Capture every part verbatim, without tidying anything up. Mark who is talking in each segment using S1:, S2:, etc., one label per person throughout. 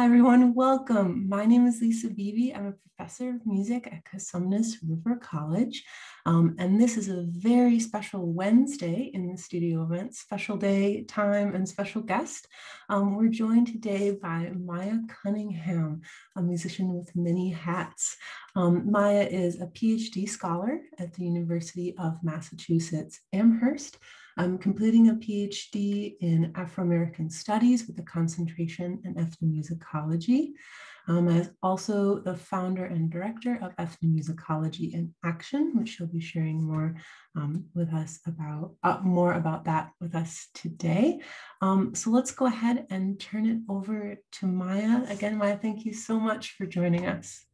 S1: everyone, welcome. My name is Lisa Beebe. I'm a professor of music at Cosumnes River College. Um, and this is a very special Wednesday in the studio event, special day, time, and special guest. Um, we're joined today by Maya Cunningham, a musician with many hats. Um, Maya is a PhD scholar at the University of Massachusetts, Amherst. I'm completing a PhD in Afro-American Studies with a concentration in ethnomusicology. Um, as also the founder and director of Ethnomusicology In Action, which she'll be sharing more um, with us about, uh, more about that with us today. Um, so let's go ahead and turn it over to Maya. Again, Maya, thank you so much for joining us.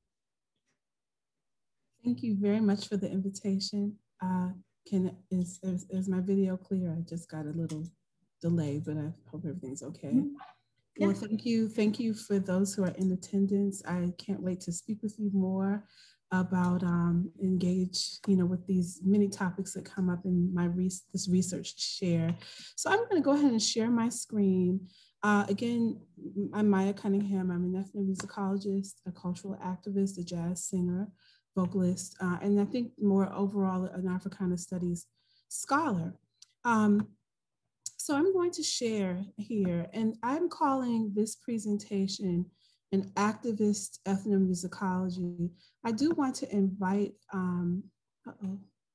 S2: Thank you very much for the invitation. Uh, Can is, is is my video clear? I just got a little delay, but I hope everything's okay. Mm-hmm. Yeah. Well, thank you. Thank you for those who are in attendance. I can't wait to speak with you more about um, engage, you know, with these many topics that come up in my re this research share. So I'm going to go ahead and share my screen. Uh, again, I'm Maya Cunningham. I'm an ethnomusicologist, a cultural activist, a jazz singer, vocalist, uh, and I think more overall an Africana studies scholar. Um, so I'm going to share here, and I'm calling this presentation an activist ethnomusicology. I do want to invite, um, uh-oh.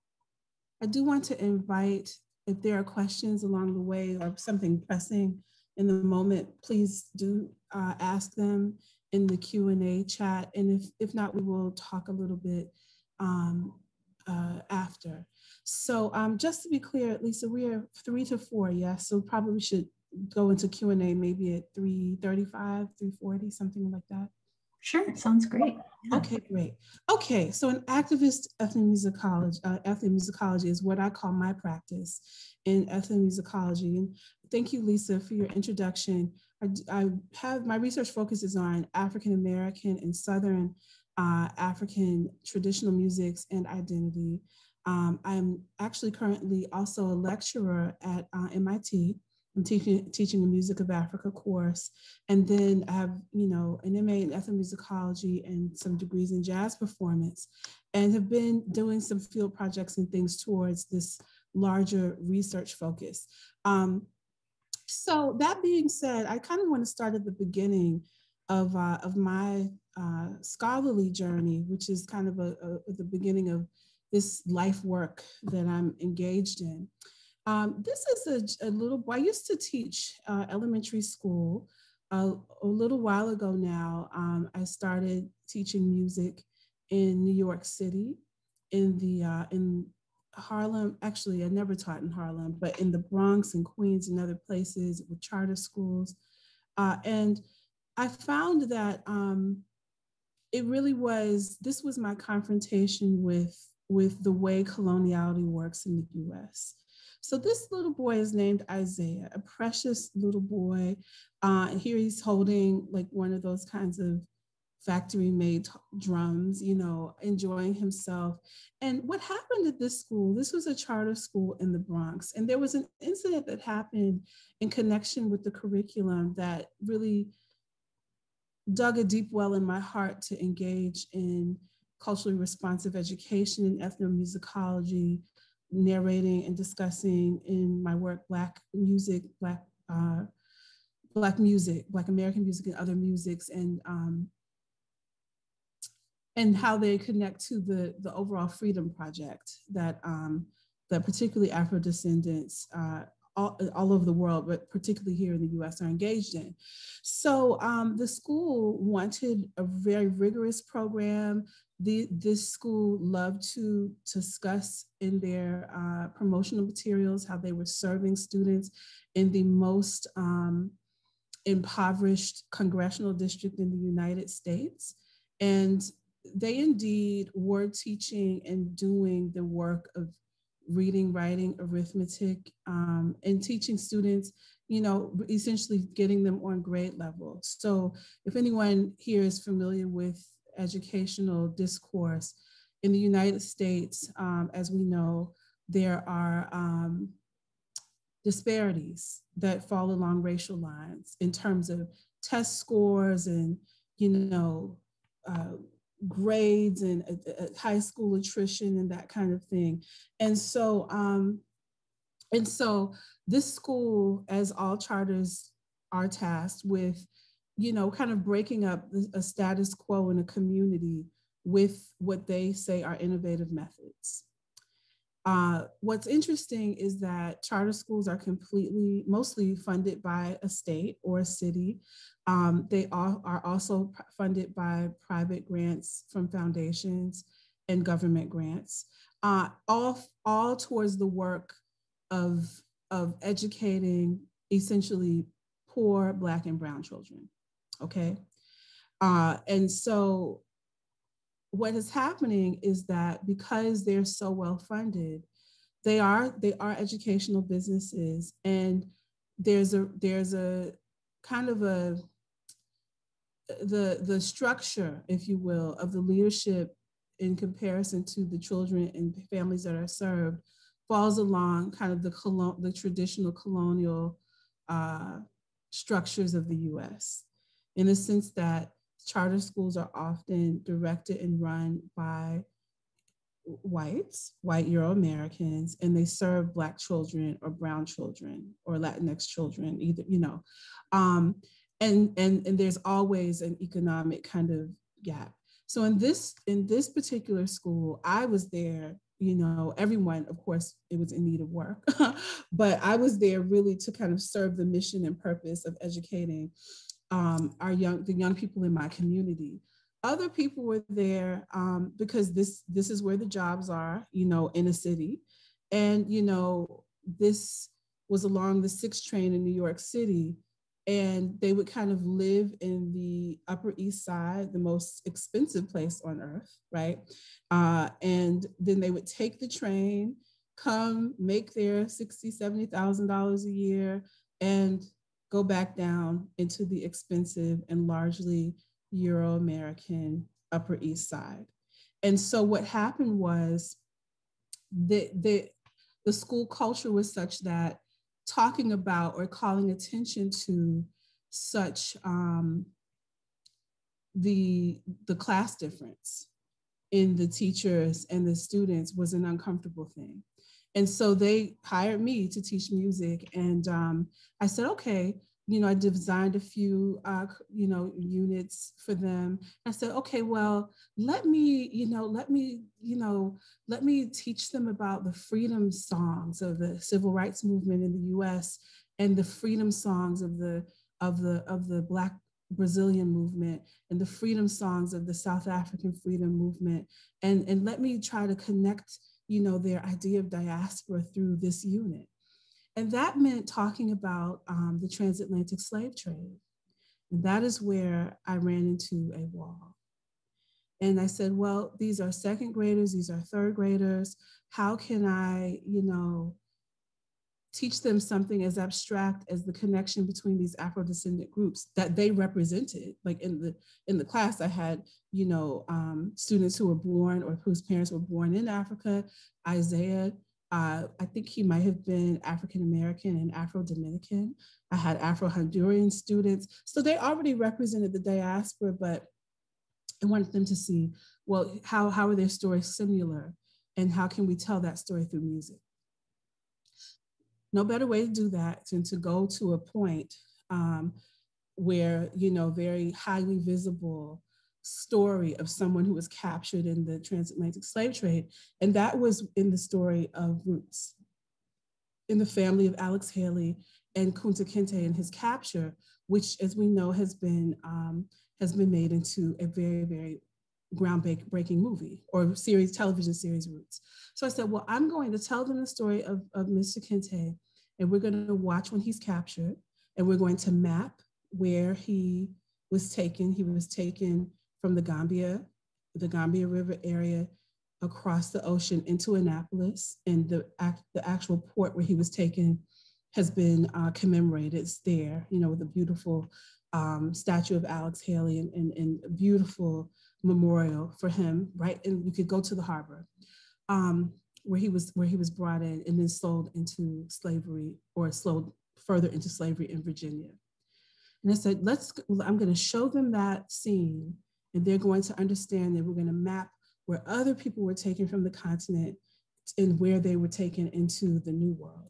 S2: I do want to invite, if there are questions along the way or something pressing in the moment, please do uh, ask them in the Q and A chat. And if, if not, we will talk a little bit um, uh, after. So um, just to be clear, Lisa, we are three to four, yes? So probably we should go into Q and A maybe at three thirty-five, three forty, something like that.
S1: Sure, sounds great.
S2: Yeah. Okay, great. Okay, so an activist ethnomusicology, uh, ethnomusicology is what I call my practice in ethnomusicology. And thank you, Lisa, for your introduction. I, I have, my research focuses on African-American and Southern uh, African traditional musics and identity. Um, I'm actually currently also a lecturer at uh, M I T. I'm teaching, teaching the Music of Africa course. And then I have, you know, an M A in ethnomusicology and some degrees in jazz performance, and have been doing some field projects and things towards this larger research focus. Um, so that being said, I kind of want to start at the beginning of, uh, of my uh, scholarly journey, which is kind of a, a, the beginning of this life work that I'm engaged in. Um, this is a, a little, I used to teach uh, elementary school uh, a little while ago now. Um, I started teaching music in New York City, in the, uh, in Harlem. Actually, I never taught in Harlem, but in the Bronx and Queens and other places with charter schools. Uh, and I found that um, it really was, this was my confrontation with, with the way coloniality works in the U S. So this little boy is named Isaiah, a precious little boy. Uh, and here he's holding like one of those kinds of factory made drums, you know, enjoying himself. And what happened at this school, this was a charter school in the Bronx. And there was an incident that happened in connection with the curriculum that really dug a deep well in my heart to engage in culturally responsive education and ethnomusicology, narrating and discussing in my work Black music, Black uh, Black music, Black American music and other musics, and um, and how they connect to the, the overall freedom project that, um, that particularly Afro descendants uh, all, all over the world, but particularly here in the U S are engaged in. So um, the school wanted a very rigorous program. The, this school loved to, to discuss in their uh, promotional materials how they were serving students in the most um, impoverished congressional district in the United States. And they indeed were teaching and doing the work of reading, writing, arithmetic, um, and teaching students, you know, essentially getting them on grade level. So if anyone here is familiar with educational discourse in the United States, um, as we know, there are um, disparities that fall along racial lines in terms of test scores and, you know, uh, grades and uh, uh, high school attrition and that kind of thing. And so, um, and so this school, as all charters are tasked with, you know, kind of breaking up a status quo in a community with what they say are innovative methods. Uh, what's interesting is that charter schools are completely, mostly funded by a state or a city. Um, they all are also funded by private grants from foundations and government grants, uh, all, all towards the work of, of educating essentially poor Black and brown children, okay? Uh, and so what is happening is that because they're so well funded, they are they are educational businesses, and there's a there's a kind of a the the structure, if you will, of the leadership in comparison to the children and families that are served falls along kind of the colon, the traditional colonial uh, structures of the U S, in the sense that charter schools are often directed and run by whites, white Euro-Americans, and they serve Black children or brown children or Latinx children, either, you know. Um, and, and, and there's always an economic kind of gap. So in this, in this particular school, I was there, you know, everyone, of course, it was in need of work, but I was there really to kind of serve the mission and purpose of educating um, our young, the young people in my community. Other people were there um, because this, this is where the jobs are, you know, in a city. And, you know, this was along the six train in New York City. And they would kind of live in the Upper East Side, the most expensive place on earth, right? Uh, and then they would take the train, come make their sixty thousand, seventy thousand dollars a year, and go back down into the expensive and largely Euro-American Upper East Side. And so what happened was the, the, the school culture was such that talking about or calling attention to such um, the, the class difference in the teachers and the students was an uncomfortable thing. And so they hired me to teach music. And um, I said, okay, you know, I designed a few, uh, you know, units for them. I said, okay, well, let me, you know, let me, you know, let me teach them about the freedom songs of the civil rights movement in the U S and the freedom songs of the, of the, of the Black Brazilian movement and the freedom songs of the South African freedom movement. And, and let me try to connect, you know, their idea of diaspora through this unit. And that meant talking about um, the transatlantic slave trade. And that is where I ran into a wall. And I said, well, these are second graders, these are third graders. How can I, you know, teach them something as abstract as the connection between these Afro-descendant groups that they represented? Like in the, in the class, I had, you know, um, students who were born or whose parents were born in Africa. Isaiah, Uh, I think he might have been African-American and Afro-Dominican. I had Afro-Honduran students. So they already represented the diaspora, but I wanted them to see, well, how, how are their stories similar? And how can we tell that story through music? No better way to do that than to go to a point um, where, you know, very highly visible story of someone who was captured in the transatlantic slave trade. And that was in the story of Roots, in the family of Alex Haley and Kunta Kinte and his capture, which, as we know, has been, um, has been made into a very, very groundbreaking movie or series, television series, Roots. So I said, well, I'm going to tell them the story of, of Mister Kinte, and we're going to watch when he's captured, and we're going to map where he was taken. He was taken from the Gambia, the Gambia River area, across the ocean into Annapolis, and the, the actual port where he was taken has been uh, commemorated. It's there, you know, with a beautiful um, statue of Alex Haley and, and, and a beautiful memorial for him, right? And you could go to the harbor um, where he was where he was brought in and then sold into slavery or sold further into slavery in Virginia. And I said, let's, I'm going to show them that scene, and they're going to understand that we're going to map where other people were taken from the continent and where they were taken into the New World.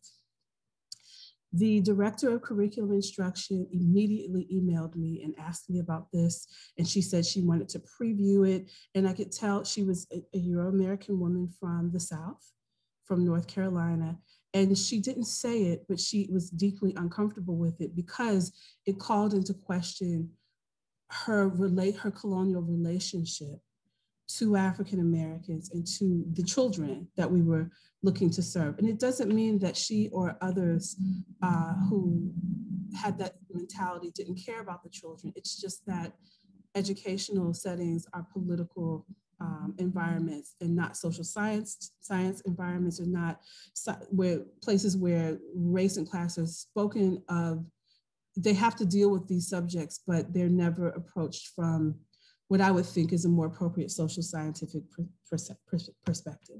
S2: The director of curriculum instruction immediately emailed me and asked me about this. And she said she wanted to preview it. And I could tell she was a, a Euro-American woman from the South, from North Carolina. And she didn't say it, but she was deeply uncomfortable with it because it called into question her relate her colonial relationship to African Americans and to the children that we were looking to serve. And it doesn't mean that she or others uh, who had that mentality didn't care about the children. It's just that educational settings are political um, environments and not social science science environments, or not where places where race and class are spoken of. They have to deal with these subjects, but they're never approached from what I would think is a more appropriate social scientific perspective.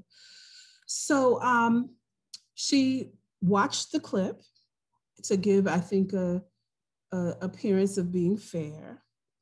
S2: So um, she watched the clip to give, I think, a, a appearance of being fair.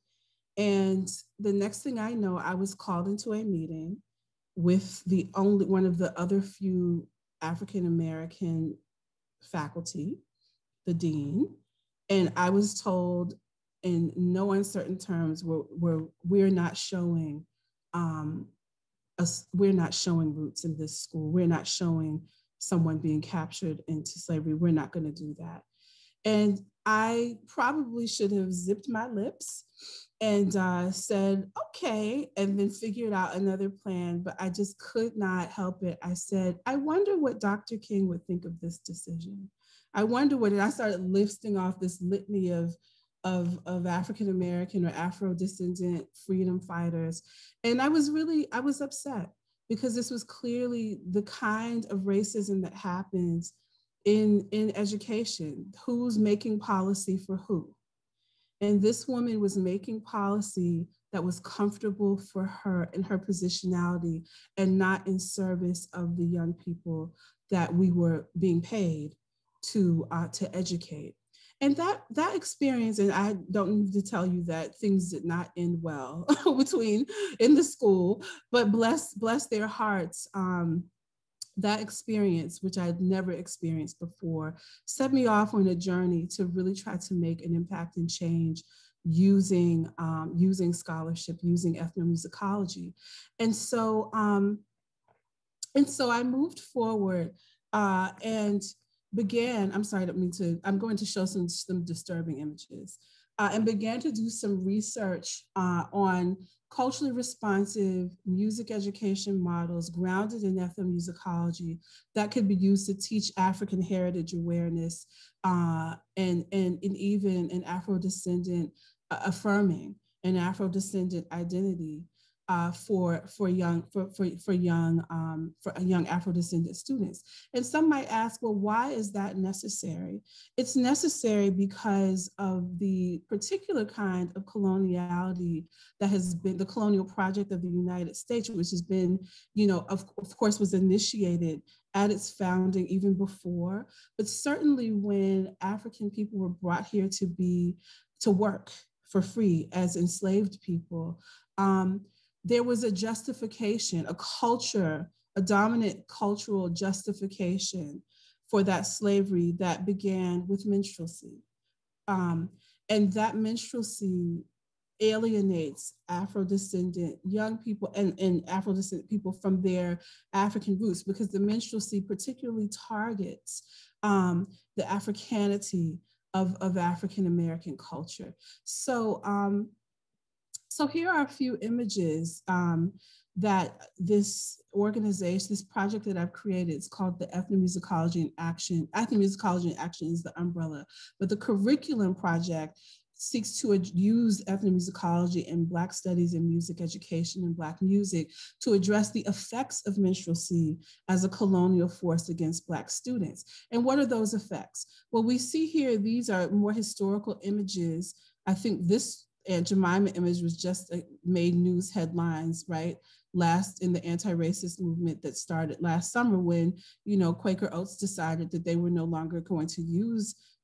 S2: And the next thing I know, I was called into a meeting with the only one of the other few African-American faculty, the dean. And I was told in no uncertain terms, we're, we're, we're not showing um, us, we're not showing roots in this school. We're not showing someone being captured into slavery. We're not going to do that. And I probably should have zipped my lips and uh, said, okay, and then figured out another plan, but I just could not help it. I said, I wonder what Doctor King would think of this decision. I wonder what, and I started listing off this litany of, of, of African-American or Afro-descendant freedom fighters. And I was really, I was upset because this was clearly the kind of racism that happens in, in education. Who's making policy for who? And this woman was making policy that was comfortable for her and her positionality, and not in service of the young people that we were being paid to, uh, to educate. And that, that experience, and I don't need to tell you that things did not end well between in the school, but bless, bless their hearts. Um, that experience, which I'd never experienced before, set me off on a journey to really try to make an impact and change using, um, using scholarship, using ethnomusicology. And so, um, and so I moved forward uh, and began, I'm sorry, I don't mean to, I'm going to show some, some disturbing images, uh, and began to do some research uh, on culturally responsive music education models grounded in ethnomusicology that could be used to teach African heritage awareness uh, and, and, and even an Afro-descendant, uh, affirming an Afro-descendant identity uh, for, for young, for, for, for young, um, for young Afro-descendant students. And some might ask, well, why is that necessary? It's necessary because of the particular kind of coloniality that has been the colonial project of the United States, which has been, you know, of, of course, was initiated at its founding even before, but certainly when African people were brought here to be, to work for free as enslaved people, um, there was a justification, a culture, a dominant cultural justification for that slavery that began with minstrelsy. Um, and that minstrelsy alienates Afro-descendant young people and, and Afro-descendant people from their African roots, because the minstrelsy particularly targets um, the Africanity of, of African-American culture. So, um, so here are a few images um, that this organization, this project that I've created, it's called the Ethnomusicology In Action. Ethnomusicology In Action is the umbrella, but the curriculum project seeks to use ethnomusicology and Black studies and music education and Black music to address the effects of minstrelsy as a colonial force against Black students. And what are those effects? Well, we see here, these are more historical images. I think this Aunt Jemima image was just uh, made news headlines, right? Last in the anti-racist movement that started last summer when, you know, Quaker Oats decided that they were no longer going to use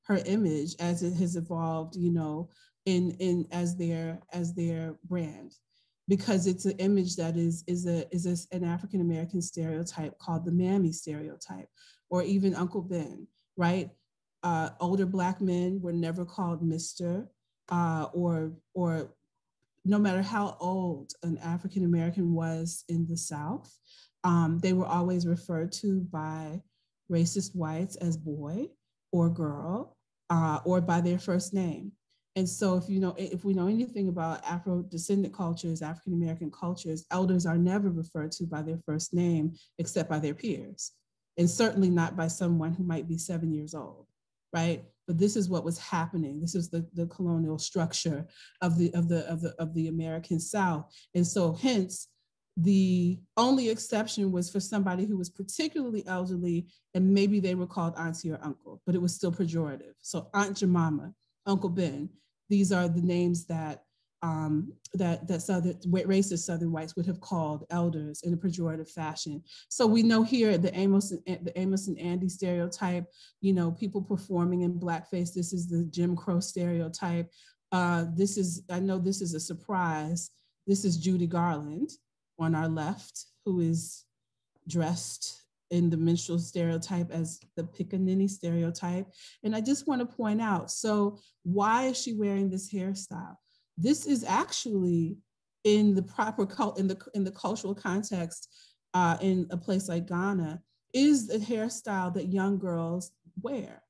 S2: her image as it has evolved, you know, in in as their as their brand, because it's an image that is is a is a, an African American stereotype called the mammy stereotype, or even Uncle Ben, right? Uh, older Black men were never called Mister Uh, or or no matter how old an African American was in the South, um, they were always referred to by racist whites as boy or girl, uh, or by their first name. And so if you know, if we know anything about Afro descendant cultures, African American cultures, elders are never referred to by their first name except by their peers, and certainly not by someone who might be seven years old, right? But this is what was happening. This is the, the colonial structure of the of the of the of the American South. And so hence the only exception was for somebody who was particularly elderly, and maybe they were called auntie or uncle, but it was still pejorative. So Aunt Jemima, Uncle Ben, these are the names that um, that that Southern racist Southern whites would have called elders in a pejorative fashion. So we know here the Amos and the Amos and Andy stereotype, you know, people performing in blackface. This is the Jim Crow stereotype. Uh, this is, I know this is a surprise. This is Judy Garland on our left, who is dressed in the minstrel stereotype as the pickaninny stereotype. And I just want to point out, so why is she wearing this hairstyle? This is actually in the proper cult in the in the cultural context uh, in a place like Ghana, is the hairstyle that young girls wear.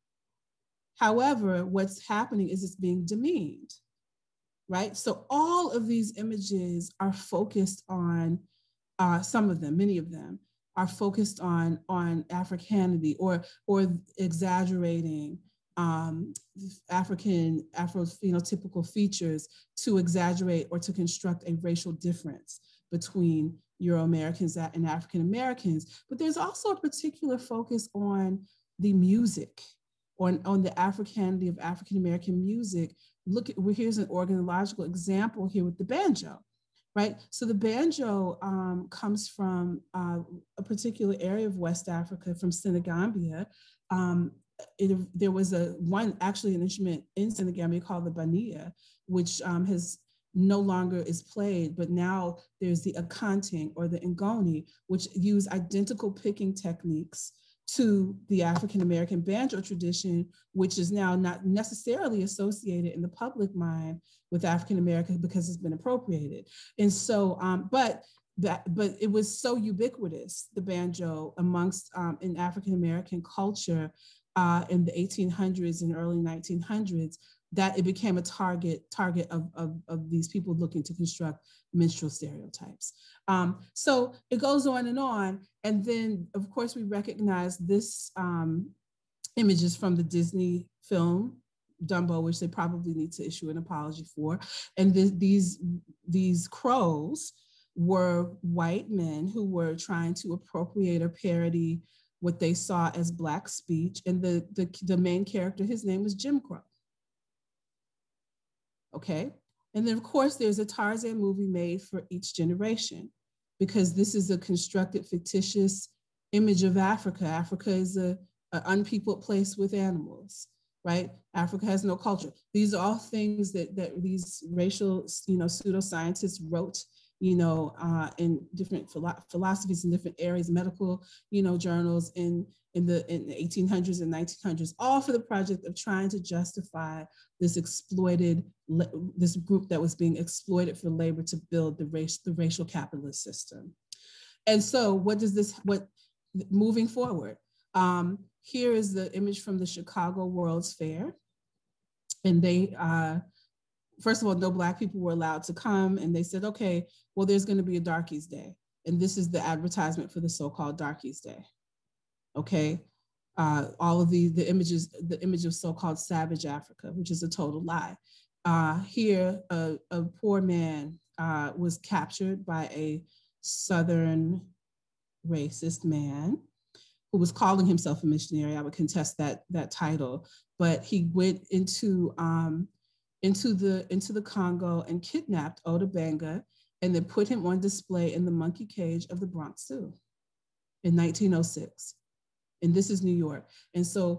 S2: However, what's happening is it's being demeaned, right? So all of these images are focused on, uh, some of them, many of them, are focused on, on Africanity, or, or exaggerating um, African, Afro-phenotypical features to exaggerate or to construct a racial difference between Euro-Americans and African-Americans. But there's also a particular focus on the music, on, on the Africanity of African-American music. Look at, well, here's an organological example here with the banjo, right? So the banjo um, comes from uh, a particular area of West Africa, from Senegambia. Um, it, there was a one, actually an instrument in Senegambia called the bania, which um, has no longer is played, but now there's the akanting or the ngoni, which use identical picking techniques to the African-American banjo tradition, which is now not necessarily associated in the public mind with African-American because it's been appropriated. And so, um, but that, but it was so ubiquitous, the banjo, amongst um, in African-American culture uh, in the eighteen hundreds and early nineteen hundreds, that it became a target target of, of, of these people looking to construct minstrel stereotypes. Um, so it goes on and on. And then, of course, we recognize this um, images from the Disney film Dumbo, which they probably need to issue an apology for. And th these, these crows were white men who were trying to appropriate or parody what they saw as Black speech. And the, the, the main character, his name was Jim Crow. Okay. And then of course there's a Tarzan movie made for each generation, because this is a constructed fictitious image of Africa. Africa is a, a unpeopled place with animals, right? Africa has no culture. These are all things that, that these racial, you know, pseudoscientists wrote, you know, uh, in different philo philosophies in different areas, medical, you know, journals in, in the in the eighteen hundreds and nineteen hundreds, all for the project of trying to justify this exploited, this group that was being exploited for labor to build the race, the racial capitalist system. And so what does this, what, moving forward, um, here is the image from the Chicago World's Fair. And they, uh, first of all, no Black people were allowed to come. And they said, okay, well, there's gonna be a Darkies Day. And this is the advertisement for the so-called Darkies Day. Okay, uh, all of the, the images, the image of so-called savage Africa, which is a total lie. Uh, here, a, a poor man uh, was captured by a Southern racist man who was calling himself a missionary. I would contest that, that title, but he went into, um, into, the, into the Congo and kidnapped Oda Banga, and then put him on display in the monkey cage of the Bronx Zoo in nineteen oh six. And this is New York. And so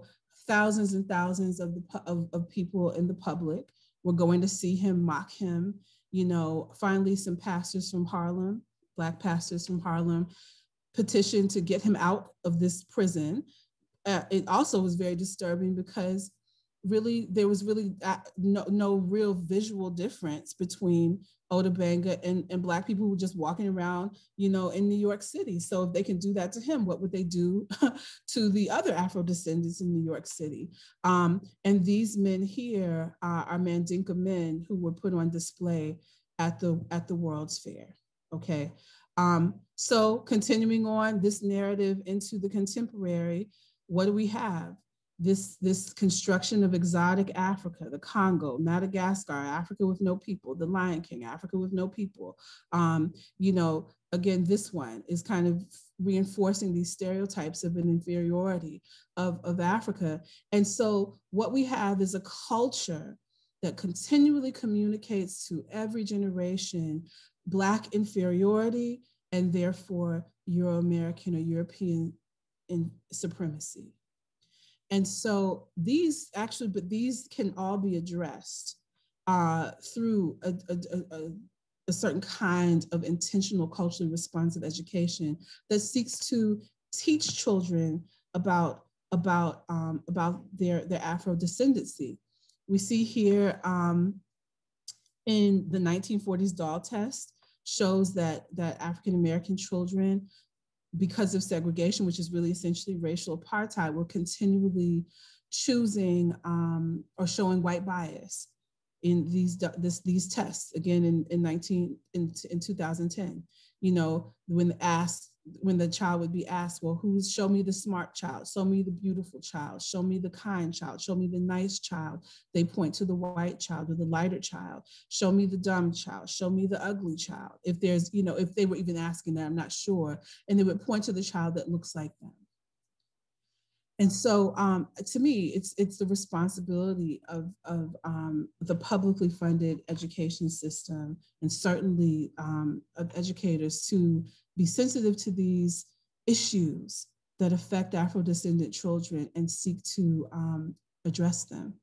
S2: thousands and thousands of, the, of, of people in the public were going to see him, mock him. You know, finally, some pastors from Harlem, Black pastors from Harlem, petitioned to get him out of this prison. Uh, it also was very disturbing because really there was really no, no real visual difference between Otabanga and, and Black people who were just walking around, you know, in New York City. So if they can do that to him, what would they do to the other Afro descendants in New York City? Um, and these men here uh, are Mandinka men who were put on display at the, at the World's Fair, okay? Um, so continuing on this narrative into the contemporary, what do we have? This, this construction of exotic Africa, the Congo, Madagascar, Africa with no people, the Lion King, Africa with no people. Um, you know, again, this one is kind of reinforcing these stereotypes of an inferiority of, of Africa. And so what we have is a culture that continually communicates to every generation Black inferiority and therefore Euro-American or European in supremacy. And so these actually, but these can all be addressed uh, through a, a, a, a certain kind of intentional culturally responsive education that seeks to teach children about, about, um, about their, their Afro descendancy. We see here um, in the nineteen forties doll test shows that, that African-American children, because of segregation, which is really essentially racial apartheid, were continually choosing um, or showing white bias in these this, these tests. Again, in in nineteen in, in two thousand ten, you know, when asked when the child would be asked, well, who's show me the smart child, show me the beautiful child, show me the kind child, show me the nice child. They point to the white child or the lighter child. Show me the dumb child, show me the ugly child. If there's, you know, if they were even asking that, I'm not sure. And they would point to the child that looks like them. And so um, to me, it's, it's the responsibility of, of um, the publicly funded education system and certainly um, of educators to be sensitive to these issues that affect Afro-descendant children and seek to um, address them.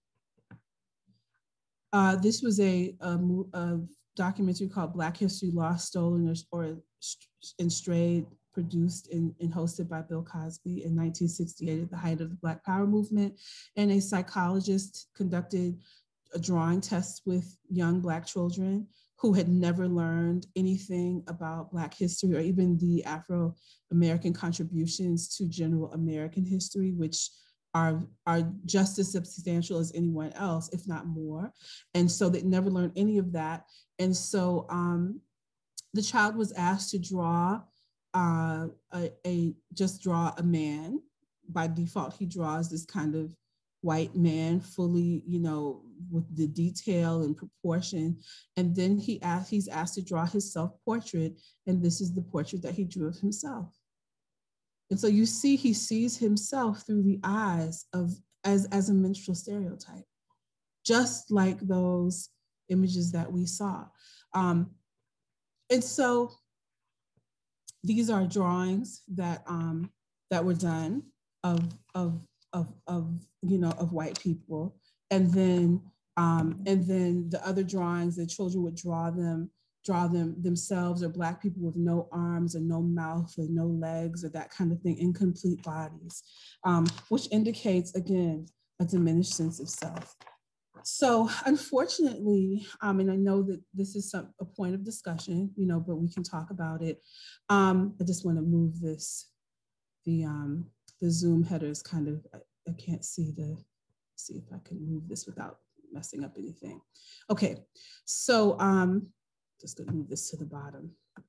S2: Uh, this was a, a, a documentary called Black History Lost, Stolen, or, or and Strayed, produced and, and hosted by Bill Cosby in nineteen sixty-eight at the height of the Black Power movement. And a psychologist conducted a drawing test with young Black children who had never learned anything about Black history or even the Afro-American contributions to general American history, which are, are just as substantial as anyone else, if not more. And so they never learned any of that. And so um, the child was asked to draw uh, a, a, just draw a man. By default, he draws this kind of white man, fully, you know, with the detail and proportion. And then he asked, he's asked to draw his self-portrait. And this is the portrait that he drew of himself. And so you see, he sees himself through the eyes of, as, as a minstrel stereotype, just like those images that we saw. Um, and so these are drawings that, um, that were done of, of, of, of, you know, of white people. And then, um, and then the other drawings, the children would draw them, draw them themselves, or Black people with no arms or no mouth or no legs or that kind of thing, incomplete bodies, um, which indicates, again, a diminished sense of self. So unfortunately, um, and I know that this is some, a point of discussion, you know, but we can talk about it. Um, I just want to move this, the, um, the Zoom header is kind of, I, I can't see the, see if I can move this without messing up anything. Okay, so um, just gonna move this to the bottom.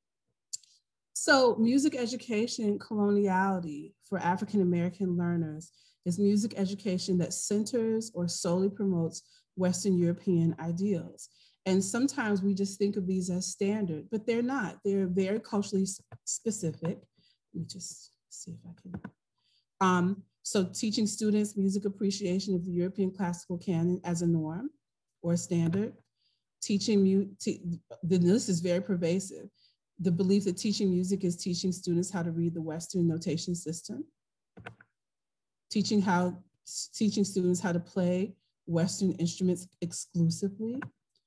S2: So music education coloniality for African-American learners is music education that centers or solely promotes Western European ideals. And sometimes we just think of these as standard, but they're not. They're very culturally specific. Let me just see if I can. Um, so teaching students music appreciation of the European classical canon as a norm or a standard. Teaching, mu te the list is very pervasive. The belief that teaching music is teaching students how to read the Western notation system. Teaching how teaching students how to play Western instruments exclusively,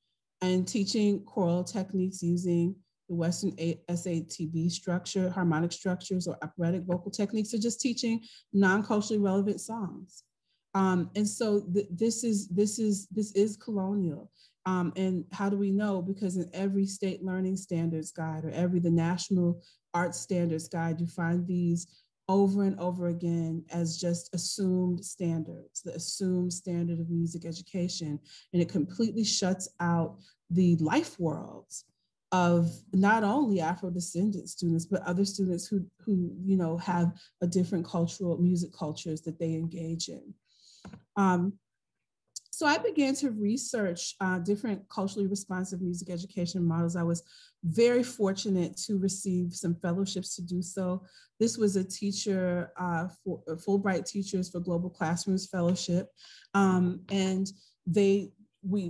S2: and teaching choral techniques using the Western S A T B structure, harmonic structures, or operatic vocal techniques, or just teaching non-culturally relevant songs. Um, and so th this is this is this is colonial. Um, and how do we know? Because in every state learning standards guide, or every the National Arts Standards Guide, you find these over and over again as just assumed standards, the assumed standard of music education. And it completely shuts out the life worlds of not only Afro-descendant students, but other students who, who you know, have a different cultural, music cultures that they engage in. Um, so I began to research uh, different culturally responsive music education models. I was very fortunate to receive some fellowships to do so. This was a teacher, uh, for, Fulbright Teachers for Global Classrooms Fellowship. Um, and they, we,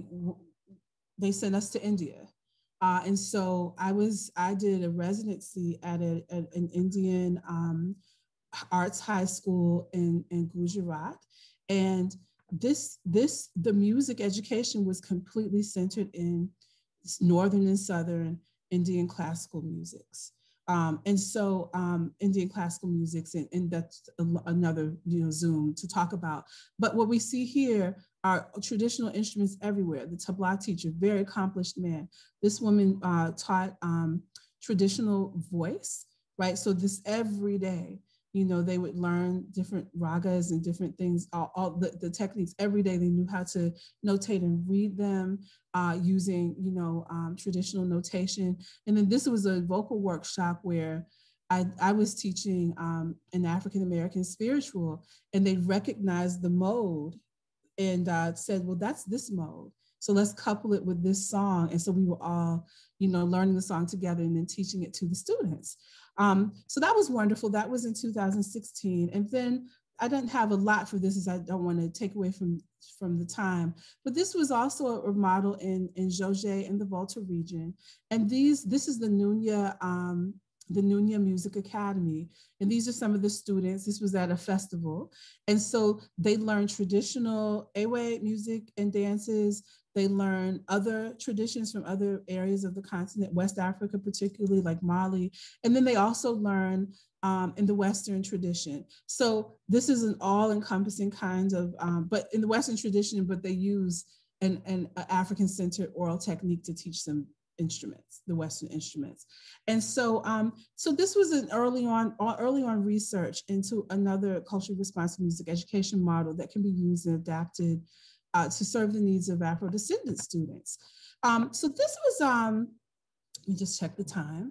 S2: they sent us to India. Uh, and so I was, I did a residency at, a, at an Indian um, arts high school in, in Gujarat. And this, this, the music education was completely centered in Northern and Southern Indian classical musics. Um, and so um, Indian classical musics, and, and that's another you know, Zoom to talk about. But what we see here are traditional instruments everywhere. The tabla teacher, very accomplished man. This woman uh, taught um, traditional voice, right? So this every day, you know, they would learn different ragas and different things, all, all the, the techniques every day. They knew how to notate and read them uh, using, you know, um, traditional notation. And then this was a vocal workshop where I, I was teaching um, an African-American spiritual, and they recognized the mode and uh, said, well, that's this mode. So let's couple it with this song. And so we were all, you know, learning the song together and then teaching it to the students. Um, so that was wonderful. That was in two thousand sixteen. And then I didn't have a lot for this, as I don't want to take away from, from the time, but this was also a model in, in Jauge in the Volta region. And these, this is the Nunya, um, the Nunya Music Academy. And these are some of the students. This was at a festival. And so they learned traditional Ewe music and dances. They learn other traditions from other areas of the continent, West Africa, particularly like Mali. And then they also learn um, in the Western tradition. So this is an all-encompassing kind of, um, but in the Western tradition, but they use an, an African-centered oral technique to teach them instruments, the Western instruments. And so, um, so this was an early on, early on research into another culturally responsive music education model that can be used and adapted Uh, to serve the needs of Afro-descendant students. Um, so this was, um, let me just check the time.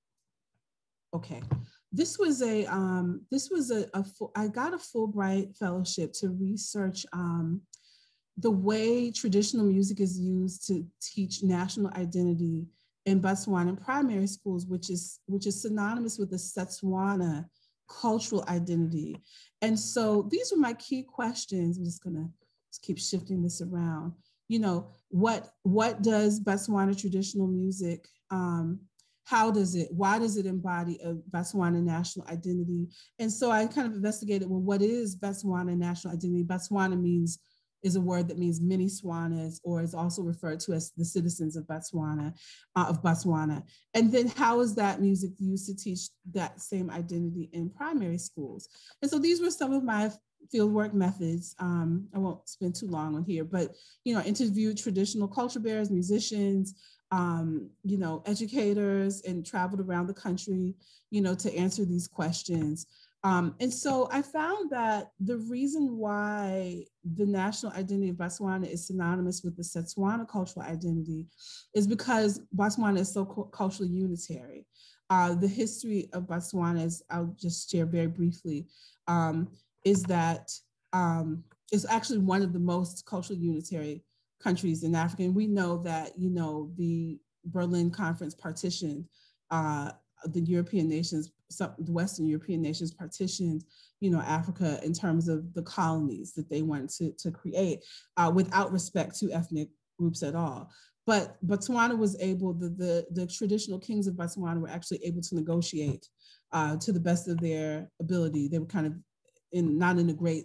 S2: Okay, this was a, um, this was a, a full, I got a Fulbright fellowship to research um, the way traditional music is used to teach national identity in Botswana primary schools, which is, which is synonymous with the Setswana cultural identity. And so these were my key questions. I'm just gonna Let's keep shifting this around. You know, what, what does Botswana traditional music, um, how does it, why does it embody a Botswana national identity? And so I kind of investigated, well, what is Botswana national identity? Botswana means, is a word that means many Swanas, or is also referred to as the citizens of Botswana, uh, of Botswana. And then how is that music used to teach that same identity in primary schools? And so these were some of my fieldwork methods. Um, I won't spend too long on here, but, you know, interviewed traditional culture bearers, musicians, um, you know, educators, and traveled around the country, you know, to answer these questions. Um, and so I found that the reason why the national identity of Botswana is synonymous with the Setswana cultural identity is because Botswana is so culturally unitary. Uh, the history of Botswana is, I'll just share very briefly, um, is that um, it's actually one of the most culturally unitary countries in Africa. And we know that, you know, the Berlin Conference partitioned uh, the European nations, some, the Western European nations partitioned, you know, Africa in terms of the colonies that they wanted to, to create uh, without respect to ethnic groups at all. But Botswana was able, the, the, the traditional kings of Botswana were actually able to negotiate uh, to the best of their ability. They were kind of in, not in a great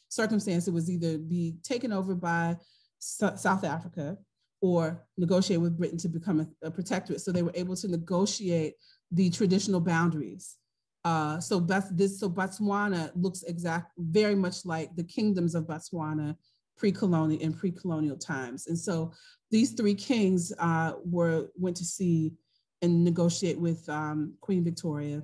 S2: circumstance, it was either be taken over by S South Africa or negotiate with Britain to become a, a protectorate. So they were able to negotiate the traditional boundaries. Uh, so, this, so Botswana looks exact, very much like the kingdoms of Botswana pre-colonial in pre-colonial times. And so these three kings uh, were went to sea and negotiate with um, Queen Victoria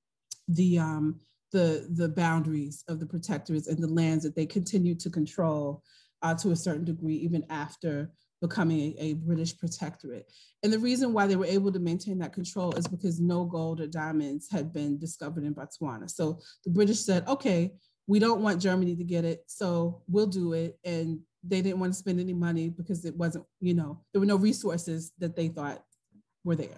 S2: the um, the the boundaries of the protectorates and the lands that they continued to control uh, to a certain degree, even after becoming a, a British protectorate. And the reason why they were able to maintain that control is because no gold or diamonds had been discovered in Botswana. So the British said, okay, we don't want Germany to get it, so we'll do it. And they didn't want to spend any money because it wasn't, you know, there were no resources that they thought were there.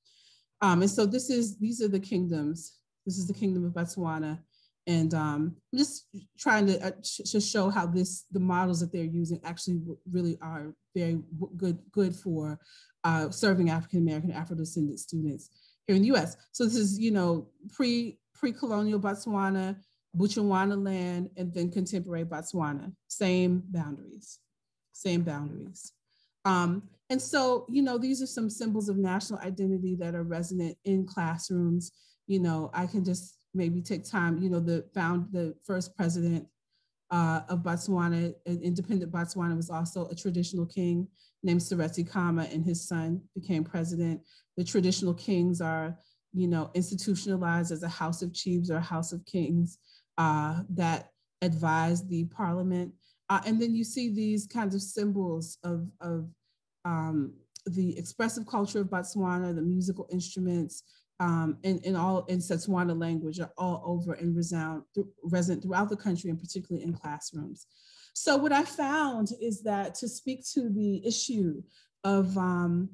S2: Um, and so this is, these are the kingdoms. This is the kingdom of Botswana. And um, I'm just trying to, uh, to show how this, the models that they're using actually really are very good, good for uh, serving African-American, Afro-descendant students here in the U S. So this is, you know, pre, pre-colonial Botswana, Botswana land, and then contemporary Botswana, same boundaries, same boundaries. Um, and so, you know, these are some symbols of national identity that are resonant in classrooms. You know, I can just maybe take time, you know, the found the first president uh, of Botswana, an independent Botswana, was also a traditional king named Seretse Khama, and his son became president. The traditional kings are, you know, institutionalized as a house of chiefs or a house of kings uh, that advise the parliament. Uh, and then you see these kinds of symbols of, of um, the expressive culture of Botswana, the musical instruments, um, and, and all in Setswana language are all over and resound, th resonant throughout the country, and particularly in classrooms. So what I found is that to speak to the issue of um,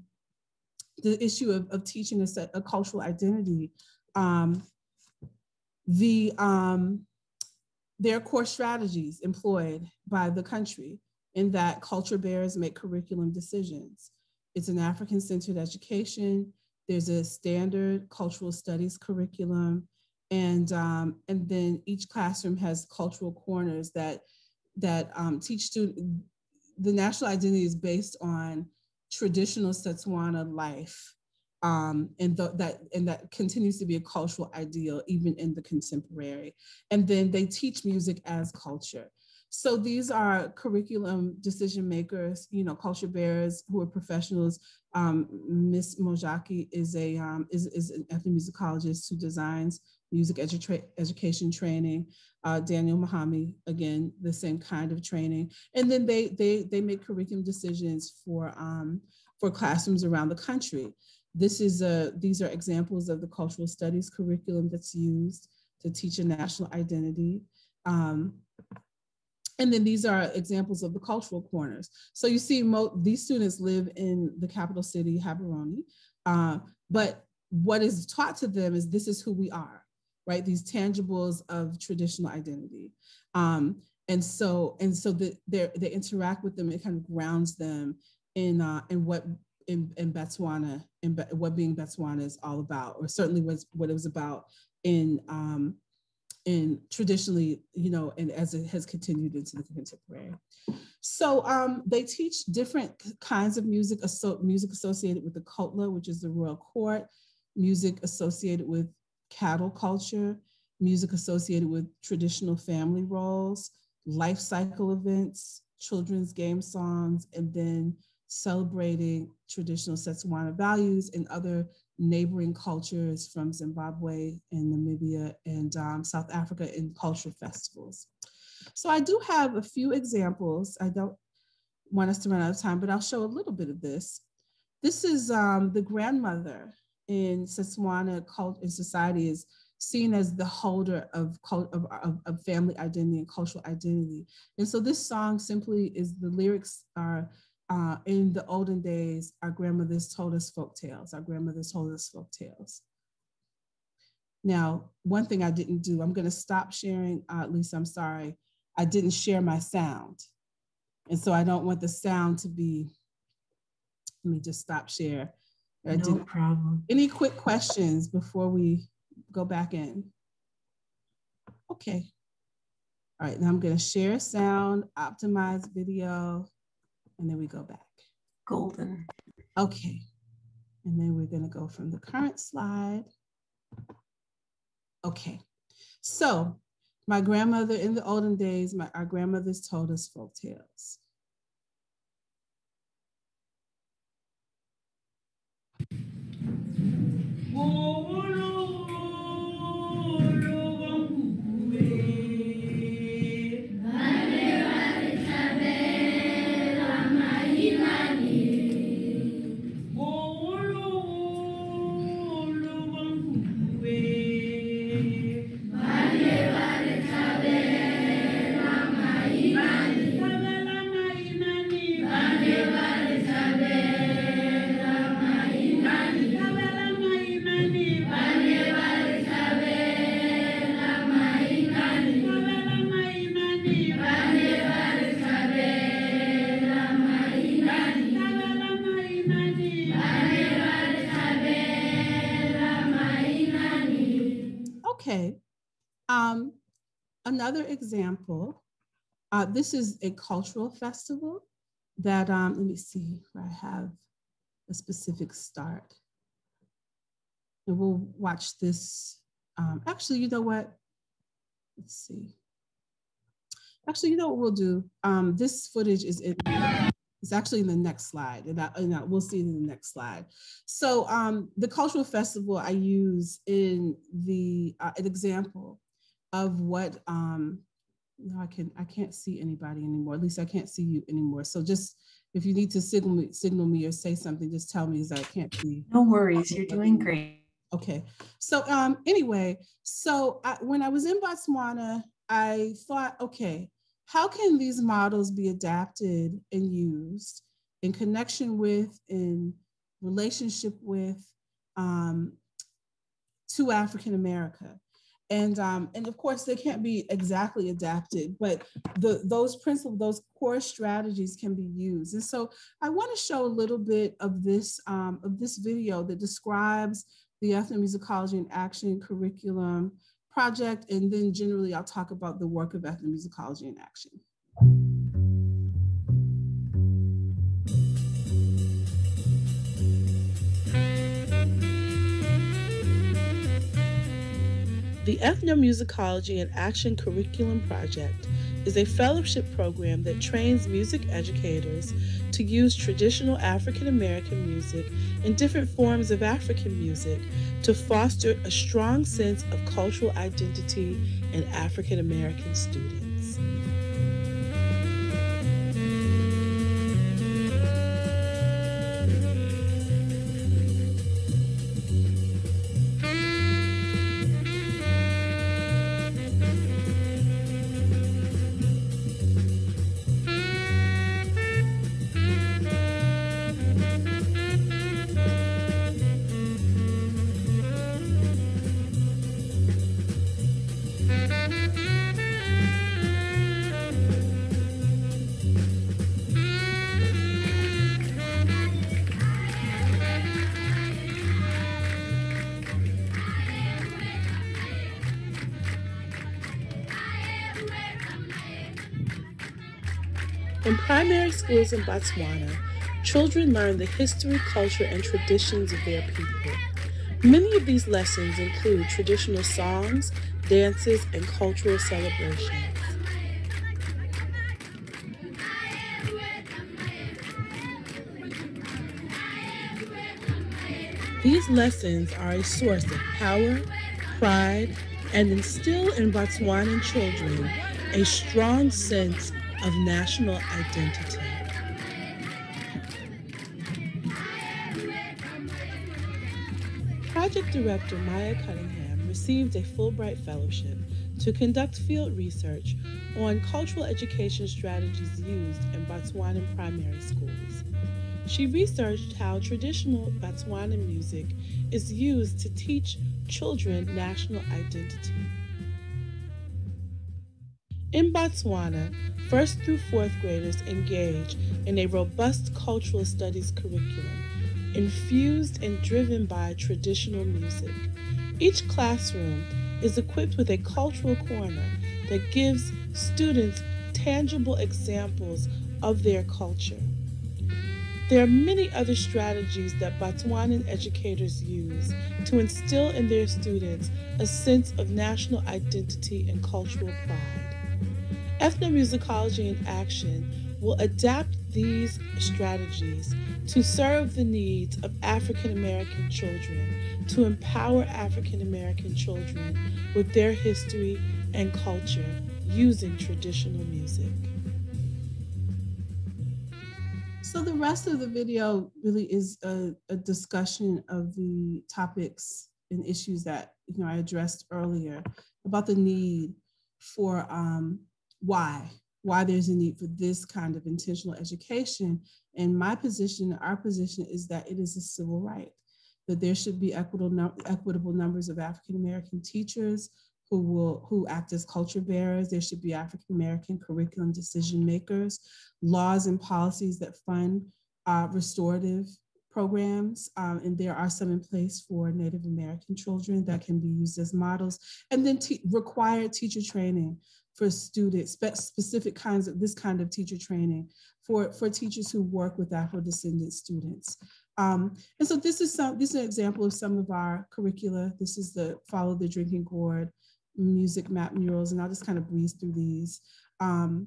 S2: the issue of, of teaching a, set, a cultural identity, um, the um, there are core strategies employed by the country in that culture bearers make curriculum decisions. It's an African-centered education. There's a standard cultural studies curriculum, and um, and then each classroom has cultural corners that that um, teach students. The national identity is based on traditional Setswana life, um, and th that and that continues to be a cultural ideal even in the contemporary. And then they teach music as culture. So these are curriculum decision makers, you know, culture bearers who are professionals. Um, Miss Mojaki is a um, is, is an ethnomusicologist who designs music edu education training. Uh, Daniel Mahami, again, the same kind of training. And then they they they make curriculum decisions for um, for classrooms around the country. This is a these are examples of the cultural studies curriculum that's used to teach a national identity. Um, And then these are examples of the cultural corners. So you see, mo these students live in the capital city, Gaborone, uh, but what is taught to them is this is who we are, right? These tangibles of traditional identity. Um, and so, and so the, they interact with them, it kind of grounds them in, uh, in what in, in Botswana, in what being Botswana is all about, or certainly was what it was about in, um, and traditionally, you know, and as it has continued into the contemporary. So um, they teach different kinds of music, music associated with the kotla, which is the royal court, music associated with cattle culture, music associated with traditional family roles, life cycle events, children's game songs, and then celebrating traditional Setswana values and other neighboring cultures from Zimbabwe and Namibia and um, South Africa in cultural festivals. So I do have a few examples. I don't want us to run out of time, but I'll show a little bit of this. This is um, the grandmother in Setswana cult in society is seen as the holder of, of, of, of family identity and cultural identity. And so this song simply is, the lyrics are, Uh, in the olden days, our grandmothers told us folk tales. Our grandmothers told us folk tales. Now, one thing I didn't do, I'm gonna stop sharing, uh, at least I'm sorry, I didn't share my sound. And so I don't want the sound to be, let me just stop share. I
S1: no
S2: didn't.
S1: problem.
S2: Any quick questions before we go back in? Okay. All right, now I'm gonna share sound, optimize video, and then we go back.
S1: Golden.
S2: Okay, and then we're gonna go from the current slide. Okay, so my grandmother in the olden days, my, our grandmothers told us folk tales. Okay, um, another example, uh, this is a cultural festival that, um, let me see where I have a specific start. And we'll watch this. Um, actually, you know what? Let's see. Actually, you know what we'll do? Um, this footage is in, it's actually in the next slide, and, I, and I, we'll see it in the next slide. So um, the cultural festival I use in the uh, an example of what um, no, I can I can't see anybody anymore. At least I can't see you anymore. So just if you need to signal me, signal me or say something, just tell me, because I can't see.
S1: No worries, you're doing great.
S2: Okay. So um, anyway, so I, when I was in Botswana, I thought, okay, how can these models be adapted and used in connection with, in relationship with, um, to African America? And, um, and of course, they can't be exactly adapted, but the, those principles, those core strategies can be used. And so I want to show a little bit of this, um, of this video that describes the Ethnomusicology in Action curriculum project, and then generally I'll talk about the work of Ethnomusicology in Action.
S3: The Ethnomusicology in Action curriculum project is a fellowship program that trains music educators to use traditional African American music and different forms of African music to foster a strong sense of cultural identity in African American students. In primary schools in Botswana, children learn the history, culture, and traditions of their people. Many of these lessons include traditional songs, dances, and cultural celebrations. These lessons are a source of power, pride, and instill in Botswanan children a strong sense of national identity. Project Director Maya Cunningham received a Fulbright Fellowship to conduct field research on cultural education strategies used in Botswanan primary schools. She researched how traditional Botswanan music is used to teach children national identity. In Botswana, first through fourth graders engage in a robust cultural studies curriculum, infused and driven by traditional music. Each classroom is equipped with a cultural corner that gives students tangible examples of their culture. There are many other strategies that Botswanan educators use to instill in their students a sense of national identity and cultural pride. Ethnomusicology in Action will adapt these strategies to serve the needs of African American children, to empower African American children with their history and culture using traditional music.
S2: So the rest of the video really is a, a discussion of the topics and issues that you know I addressed earlier about the need for um, why, why there's a need for this kind of intentional education. And my position, our position is that it is a civil right, that there should be equitable, equitable numbers of African-American teachers who will who act as culture bearers. There should be African-American curriculum decision makers, laws and policies that fund uh, restorative programs. Um, and there are some in place for Native American children that can be used as models. And then te- required teacher training for students, spe- specific kinds of this kind of teacher training for, for teachers who work with Afro-descendant students. Um, and so this is some, this is an example of some of our curricula. This is the Follow the Drinking Gourd music map murals, and I'll just kind of breeze through these. Um,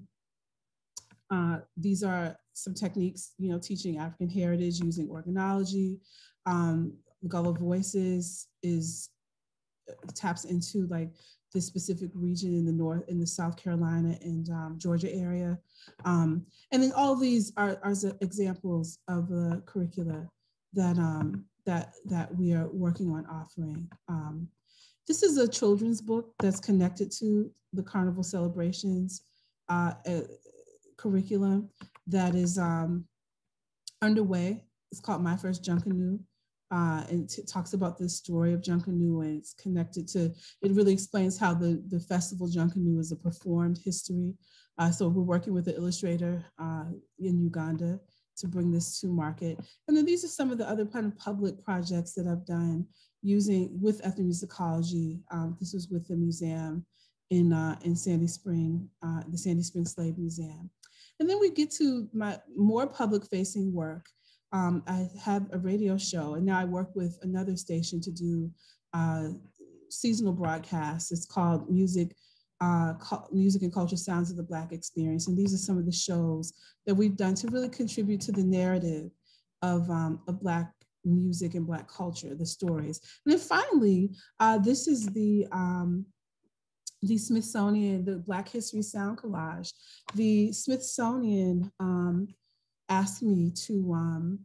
S2: uh, these are some techniques, you know, teaching African heritage using organology. Um, Gullah Voices is taps into like the specific region in the North, in the South Carolina and um, Georgia area. Um, and then all of these are, are examples of the curricula that, um, that, that we are working on offering. Um, this is a children's book that's connected to the Carnival celebrations uh, uh, curriculum that is um, underway. It's called My First Junkanoo. Uh, and it talks about the story of Junkanoo, and it's connected to, it really explains how the, the festival Junkanoo is a performed history. Uh, so we're working with an illustrator uh, in Uganda to bring this to market. And then these are some of the other kind of public projects that I've done using with ethnomusicology. Um, this was with the museum in, uh, in Sandy Spring, uh, the Sandy Spring Slave Museum. And then we get to my more public facing work. Um, I have a radio show, and now I work with another station to do uh, seasonal broadcasts. It's called Music, uh, Music and Culture Sounds of the Black Experience. And these are some of the shows that we've done to really contribute to the narrative of, um, of Black music and Black culture, the stories. And then finally, uh, this is the, um, the Smithsonian, the Black History Sound Collage. The Smithsonian um, asked me to, um,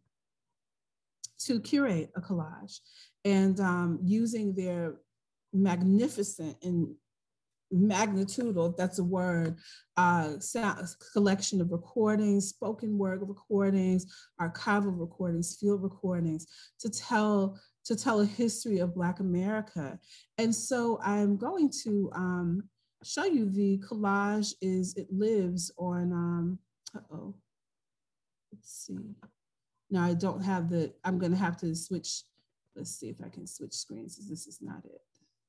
S2: to curate a collage, and um, using their magnificent and magnitudinal, if that's a word, uh, sound, collection of recordings, spoken word recordings, archival recordings, field recordings, to tell, to tell a history of Black America. And so I'm going to um, show you the collage is, it lives on, um, uh-oh, let's see. Now I don't have the, I'm gonna have to switch, let's see if I can switch screens, because this is not it.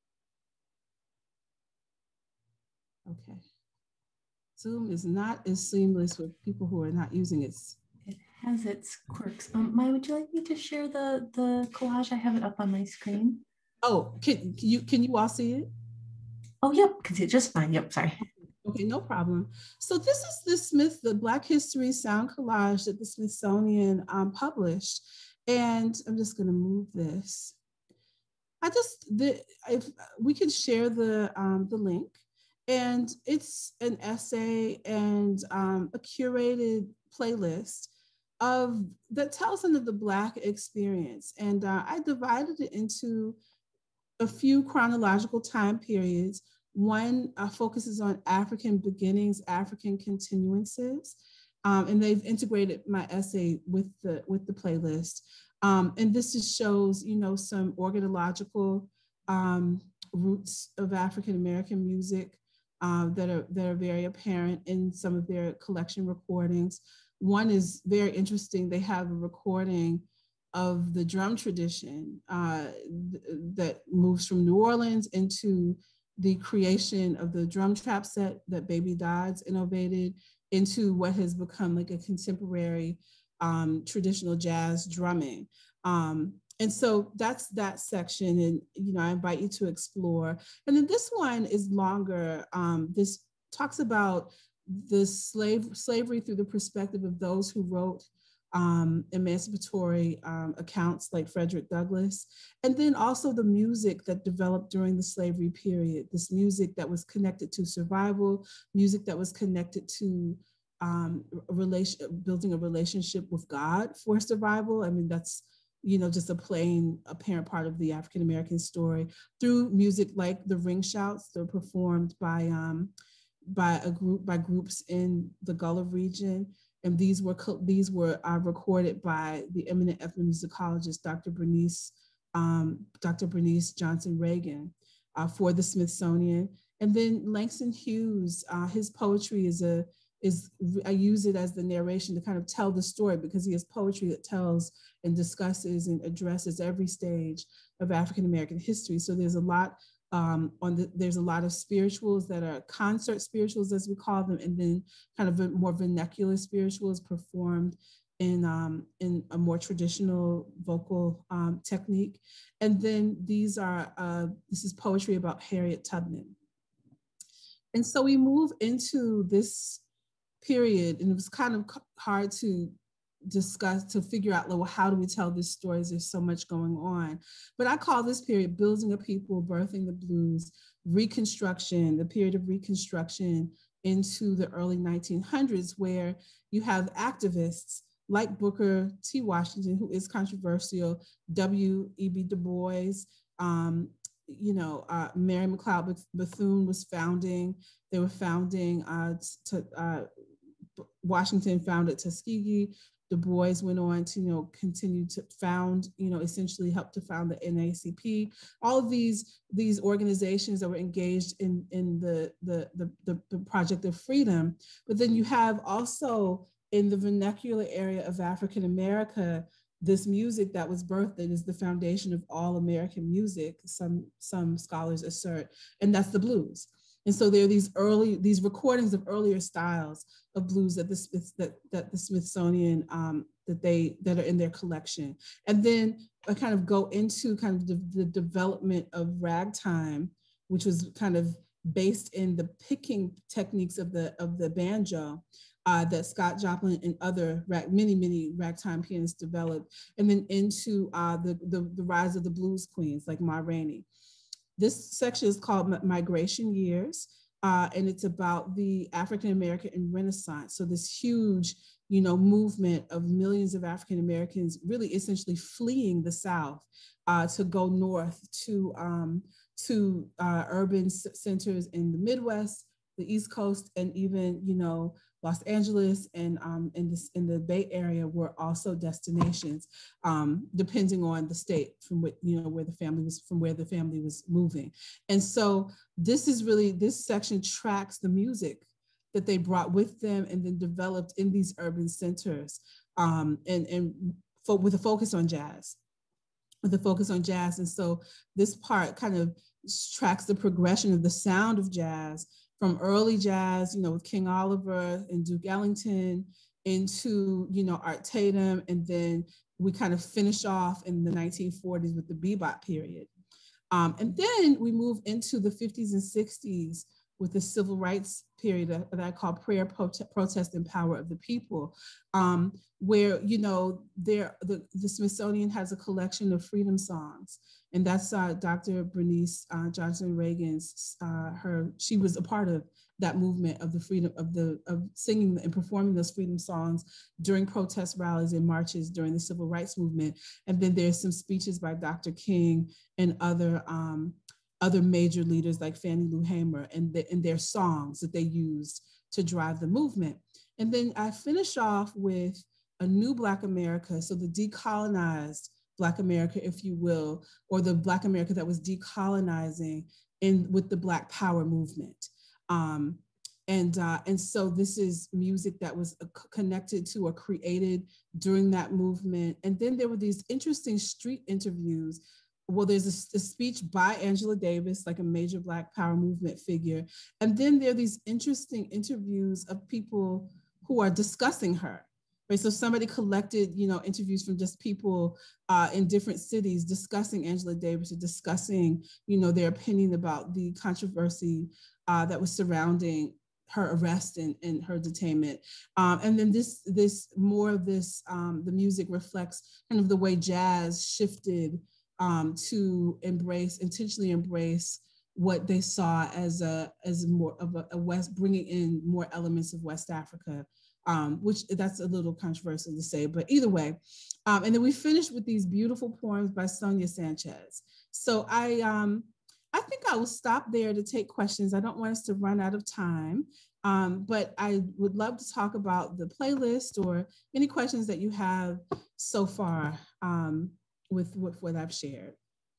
S2: Okay. Zoom is not as seamless with people who are not using it.
S1: It has its quirks. Um, Maya, would you like me to share the, the collage? I have it up on my screen.
S2: Oh, can, can you can you all see it?
S1: Oh, yep, can see it just fine. Yep, sorry.
S2: Okay, no problem. So this is the Smith, the Black History Sound Collage that the Smithsonian um, published. And I'm just gonna move this. I just, the, if we could share the, um, the link. And it's an essay and um, a curated playlist of that tells them of the Black experience. And uh, I divided it into a few chronological time periods. One uh, focuses on African beginnings, African continuances, um, and they've integrated my essay with the with the playlist. Um, and this just shows, you know, some organological um, roots of African American music uh, that are that are very apparent in some of their collection recordings. One is very interesting. They have a recording of the drum tradition uh, th that moves from New Orleans into the creation of the drum trap set that Baby Dodds innovated into what has become like a contemporary um, traditional jazz drumming. Um, and so that's that section, and you know, I invite you to explore. And then this one is longer. Um, this talks about the slave slavery through the perspective of those who wrote um, emancipatory um, accounts like Frederick Douglass, and then also the music that developed during the slavery period, this music that was connected to survival, music that was connected to um, a relation, building a relationship with God for survival. I mean, that's, you know, just a plain apparent part of the African-American story through music like the ring shouts that were performed by, um, by a group, by groups in the Gullah region. And these were these were uh, recorded by the eminent ethnomusicologist, Doctor Bernice, um, Doctor Bernice Johnson Reagan uh, for the Smithsonian. And then Langston Hughes, uh, his poetry is a is I use it as the narration to kind of tell the story, because he has poetry that tells and discusses and addresses every stage of African American history. So there's a lot. Um, on the, there's a lot of spirituals that are concert spirituals, as we call them, and then kind of more vernacular spirituals performed in, um, in a more traditional vocal um, technique. And then these are, uh, this is poetry about Harriet Tubman. And so we move into this period, and it was kind of hard to discuss, to figure out, well, how do we tell this story? There's so much going on. But I call this period Building a People, Birthing the Blues, Reconstruction, the period of Reconstruction into the early nineteen hundreds, where you have activists like Booker T. Washington, who is controversial, W E B Du Bois, um, you know, uh, Mary McLeod Bethune was founding, they were founding, uh, to, uh, Washington founded Tuskegee. Du Bois went on to, you know, continue to found, you know, essentially helped to found the N double A C P. All of these these organizations that were engaged in in the the the, the, the Project of Freedom. But then you have also in the vernacular area of African America, this music that was birthed that is the foundation of all American music, some some scholars assert, and that's the blues. And so there are these early, these recordings of earlier styles of blues that the Smith, that, that the Smithsonian, um, that they, that are in their collection. And then I kind of go into kind of the, the development of ragtime, which was kind of based in the picking techniques of the, of the banjo uh, that Scott Joplin and other rag, many, many ragtime pianists developed. And then into uh, the, the, the rise of the blues queens like Ma Rainey. This section is called Migration Years, uh, and it's about the African American Renaissance. So this huge, you know, movement of millions of African Americans really essentially fleeing the South uh, to go north to, um, to uh, urban centers in the Midwest, the East Coast, and even, you know, Los Angeles and um, in, this, in the Bay Area were also destinations, um, depending on the state from what, you know, where the family was, from where the family was moving. And so this is really, this section tracks the music that they brought with them and then developed in these urban centers, um, and, and fo- with a focus on jazz, with a focus on jazz. And so this part kind of tracks the progression of the sound of jazz from early jazz, you know, with King Oliver and Duke Ellington, into, you know, Art Tatum, and then we kind of finish off in the nineteen forties with the bebop period. Um, and then we move into the fifties and sixties with the civil rights period that I call prayer, prote- protest, and power of the people, um, where, you know, there the, the Smithsonian has a collection of freedom songs. And that's uh, Doctor Bernice uh, Johnson Reagan's, uh, her, she was a part of that movement of the freedom, of the, of singing and performing those freedom songs during protest rallies and marches during the civil rights movement. And then there's some speeches by Doctor King and other, um, other major leaders like Fannie Lou Hamer, and, the, and their songs that they used to drive the movement. And then I finish off with a new Black America, so the decolonized Black America, if you will, or the Black America that was decolonizing in with the Black Power movement. Um, and, uh, and so this is music that was connected to or created during that movement. And then there were these interesting street interviews well, there's a, a speech by Angela Davis, like a major Black Power movement figure. And then there are these interesting interviews of people who are discussing her. Right? So somebody collected, you know, interviews from just people uh, in different cities discussing Angela Davis or discussing, you know, their opinion about the controversy uh, that was surrounding her arrest and, and her detainment. Um, and then this, this more of this, um, the music reflects kind of the way jazz shifted um, to embrace, intentionally embrace what they saw as a, as more of a, a West, bringing in more elements of West Africa, um, which that's a little controversial to say, but either way. Um, and then we finished with these beautiful poems by Sonia Sanchez. So I, um, I think I will stop there to take questions. I don't want us to run out of time, um, but I would love to talk about the playlist or any questions that you have so far um, with, with what I've shared.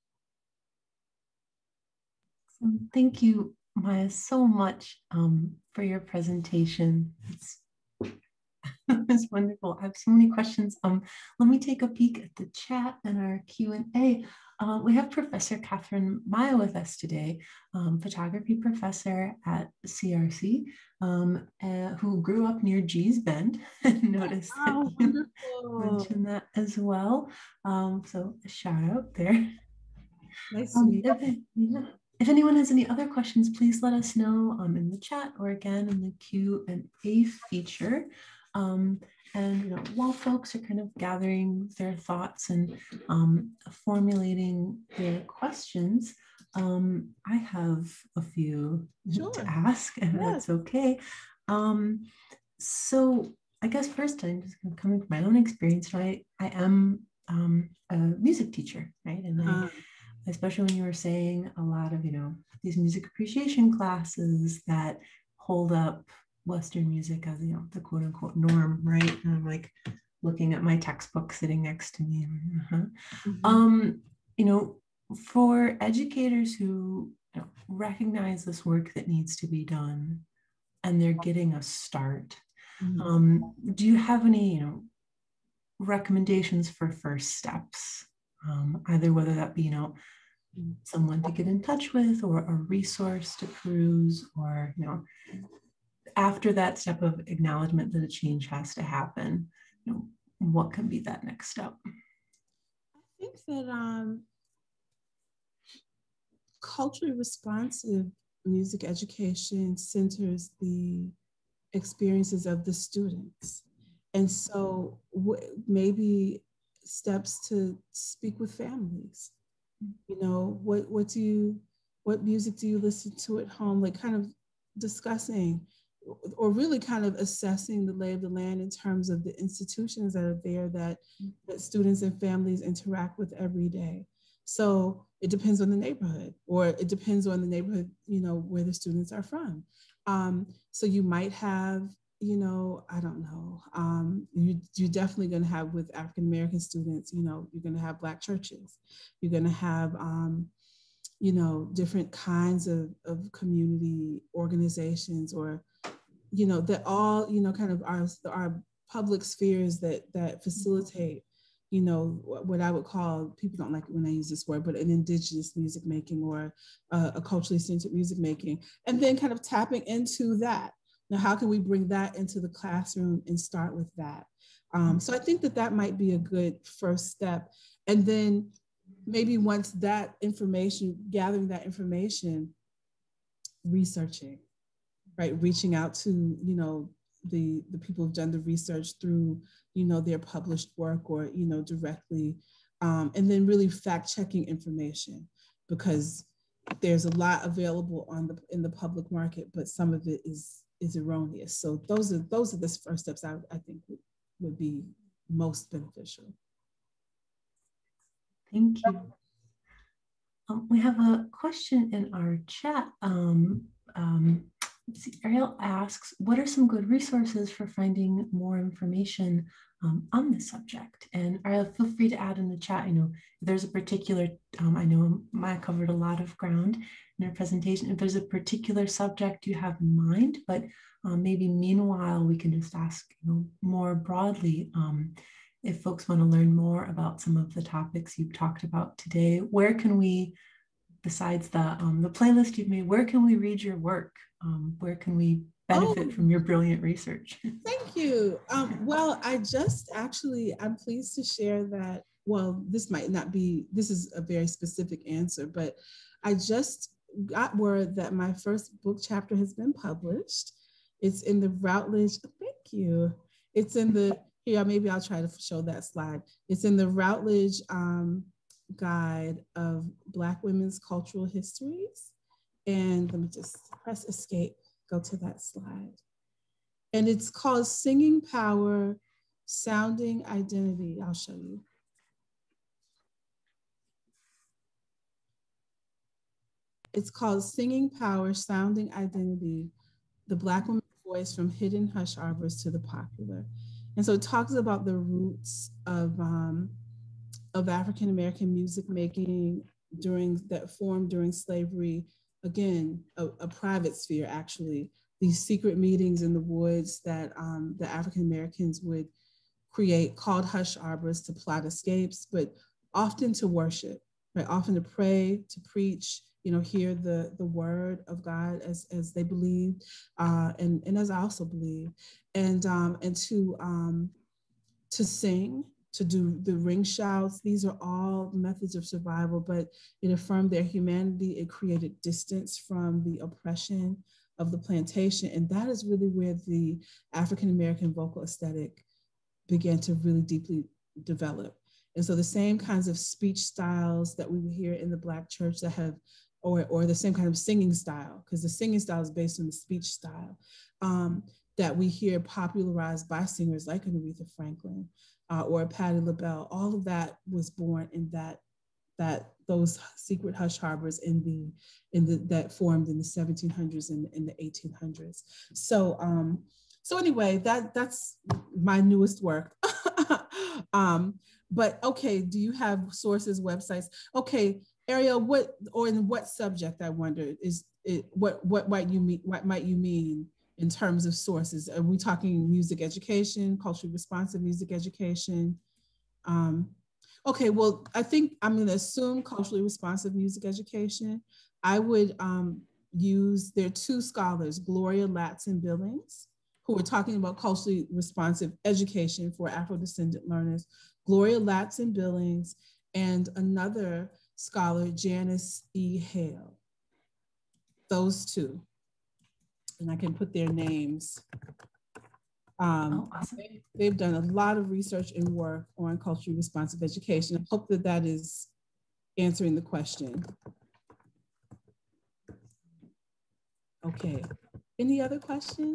S1: Thank you, Maya, so much um, for your presentation. It's, it's wonderful. I have so many questions. Um, let me take a peek at the chat and our Q and A. Uh, we have Professor Catherine Maya with us today, um, photography professor at C R C, um, uh, who grew up near Gee's Bend, and noticed
S2: Oh,
S1: that you
S2: wonderful.
S1: mentioned that as well. Um, so a shout out there.
S2: Nice to
S1: Um,
S2: meet
S1: if, yeah. If anyone has any other questions, please let us know um, in the chat or again in the Q and A feature. Um, and you know, while folks are kind of gathering their thoughts and um, formulating their questions, um, I have a few
S2: Sure.
S1: to ask, if
S2: Yes.
S1: that's okay. Um, so I guess first, I'm just coming from my own experience. I, I am um, a music teacher, right? And I,
S2: uh,
S1: especially when you were saying a lot of, you know, these music appreciation classes that hold up Western music as, you know, the quote unquote norm, right? And I'm like looking at my textbook sitting next to me. Uh-huh. Mm-hmm. Um, you know, for educators who you know, recognize this work that needs to be done and they're getting a start, mm-hmm. um, do you have any, you know, recommendations for first steps? Um, either whether that be, you know, someone to get in touch with or a resource to peruse, or, you know, after that step of acknowledgement that a change has to happen, you know, what can be that next step?
S2: I think that um, culturally responsive music education centers the experiences of the students. And so maybe steps to speak with families. You know, what, what do you, what music do you listen to at home? Like kind of discussing or really kind of assessing the lay of the land in terms of the institutions that are there that, that students and families interact with every day. So it depends on the neighborhood, or it depends on the neighborhood, you know, where the students are from. Um, so you might have, you know, I don't know, um, you, you're definitely going to have with African-American students, you know, you're going to have Black churches. You're going to have, um, you know, different kinds of, of community organizations, or, you know, that all, you know, kind of our, our public spheres that, that facilitate, you know, what I would call, people don't like it when I use this word, but an indigenous music making, or uh, a culturally centered music making, and then kind of tapping into that. Now, how can we bring that into the classroom and start with that? Um, so I think that that might be a good first step. And then maybe once that information, gathering that information, researching, right? Reaching out to, you know, the, the people who've done the research through, you know, their published work, or, you know, directly, um, and then really fact checking information, because there's a lot available on the, in the public market, but some of it is, is erroneous. So those are, those are the first steps I, I think would, would be most beneficial.
S1: Thank you. Um, we have a question in our chat. Um, um, let's see, Ariel asks, what are some good resources for finding more information um, on this subject? And Ariel, feel free to add in the chat. You know, if there's a particular, um, I know Maya covered a lot of ground in her presentation. If there's a particular subject you have in mind, but um, maybe meanwhile we can just ask, you know, more broadly, um, if folks want to learn more about some of the topics you've talked about today, where can we, besides the, um, the playlist you've made, where can we read your work? Um, where can we benefit
S2: Oh,
S1: from your brilliant research?
S2: thank you. Um, well, I just actually, I'm pleased to share that, well, this might not be, this is a very specific answer, but I just got word that my first book chapter has been published. It's in the Routledge, thank you. It's in the, here, maybe I'll try to show that slide. It's in the Routledge um, Guide of Black Women's Cultural Histories. And let me just press escape, go to that slide. And it's called Singing Power, Sounding Identity. I'll show you. It's called Singing Power, Sounding Identity, the Black Woman's Voice from Hidden Hush Arbors to the Popular. And so it talks about the roots of, um, of African-American music making during, that formed during slavery, again, a, a private sphere actually, these secret meetings in the woods that um, the African-Americans would create called hush arbors to plot escapes, but often to worship, right? Often to pray, to preach, you know, hear the, the word of God as, as they believed, uh, and, and as I also believe, and, um, and to, um, to sing, to do the ring shouts. These are all methods of survival, but it affirmed their humanity. It created distance from the oppression of the plantation. And that is really where the African-American vocal aesthetic began to really deeply develop. And so the same kinds of speech styles that we would hear in the Black church that have, or, or the same kind of singing style, because the singing style is based on the speech style, um, that we hear popularized by singers like an Aretha Franklin uh, or Patti LaBelle. All of that was born in that, that those secret hush harbors in the, in the, that formed in the seventeen hundreds and in the eighteen hundreds. So, um, so anyway, that, that's my newest work. um, but okay, do you have sources, websites? Okay, Ariel, what, or in what subject, I wonder, is it, what, what might you mean, what might you mean in terms of sources? Are we talking music education, culturally responsive music education? Um, okay, well, I think I'm gonna assume culturally responsive music education. I would um, use, there are two scholars, Gloria Latson-Billings, who are talking about culturally responsive education for Afro-descendant learners, Gloria Latson-Billings, and another scholar, Janice E. Hale. Those two. And I can put their names. Um,
S1: Oh, awesome.
S2: they, they've done a lot of research and work on culturally responsive education. I hope that that is answering the question. Okay, any other questions?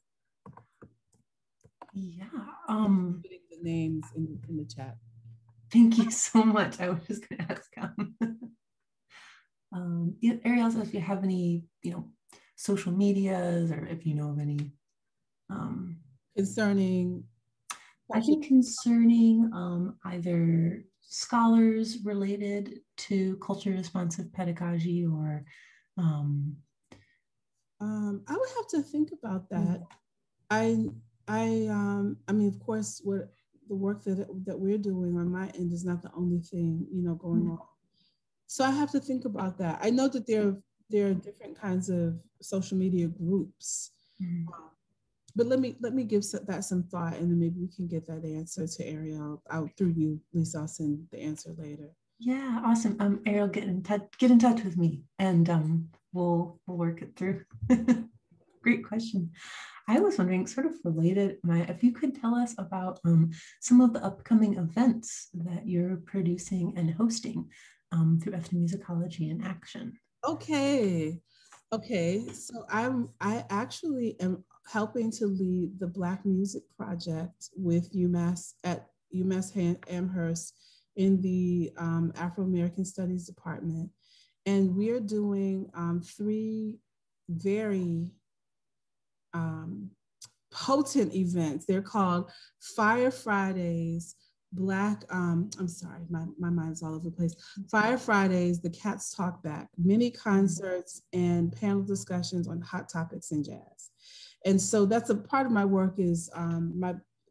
S1: Yeah. Um,
S2: Putting the names in, in the chat.
S1: Thank you so much. I was just going to ask. Um, um, yeah, Ariel, if you have any, you know, social medias, or if you know of any. Um,
S2: concerning?
S1: I think concerning um, either scholars related to culturally responsive pedagogy or. Um,
S2: um, I would have to think about that. I, I, um, I mean, of course, what the work that that we're doing on my end is not the only thing, you know, going mm-hmm. on. So I have to think about that. I know that there there are different kinds of social media groups, mm-hmm. um, but let me let me give that some thought, and then maybe we can get that answer to Ariel out through you, Lisa. I'll send the answer later.
S1: Yeah, awesome. Um, Ariel, get in touch. Get in touch with me, and um, we'll we'll work it through. Great question. I was wondering, sort of related, Maya, if you could tell us about um, some of the upcoming events that you're producing and hosting um, through Ethnomusicology in Action.
S2: Okay, okay. So I'm I actually am helping to lead the Black Music Project with UMass at UMass Amherst in the um, Afro-American Studies Department, and we're doing um, three very Um, potent events. They're called Fire Fridays, Black, um, I'm sorry, my, my mind's all over the place. Fire Fridays, the Cats Talk Back, mini concerts and panel discussions on hot topics in jazz. And so that's a part of my work is um, my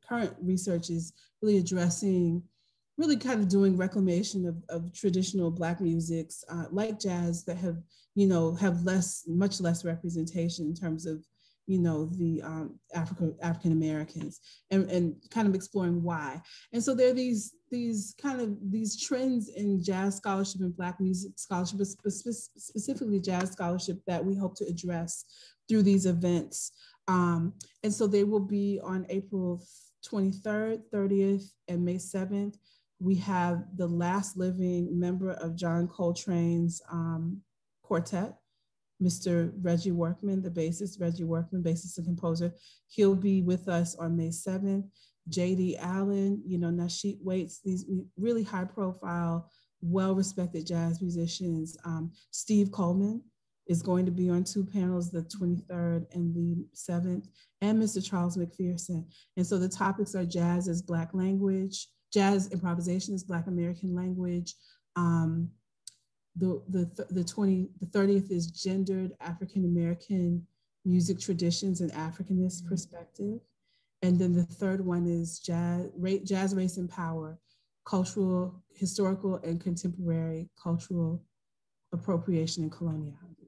S2: current research is really addressing, really kind of doing reclamation of, of traditional Black musics uh, like jazz that have, you know, have less, much less representation in terms of, you know, the um, African African Americans, and, and kind of exploring why. And so there are these these kind of these trends in jazz scholarship and Black music scholarship, but spe- specifically jazz scholarship, that we hope to address through these events. Um, and so they will be on April twenty-third, thirtieth, and May seventh. We have the last living member of John Coltrane's um, quartet, Mister Reggie Workman, the bassist, Reggie Workman, bassist and composer. He'll be with us on May seventh. J D Allen, you know, Nasheet Waits, these really high profile, well-respected jazz musicians. Um, Steve Coleman is going to be on two panels, the twenty-third and the seventh, and Mister Charles McPherson. And so the topics are jazz as Black language, jazz improvisation as Black American language, um, The, the, the, twenty, the thirtieth is gendered African-American music traditions and Africanist mm-hmm. perspective. And then the third one is jazz, jazz, race, and power, cultural, historical, and contemporary cultural appropriation and coloniality.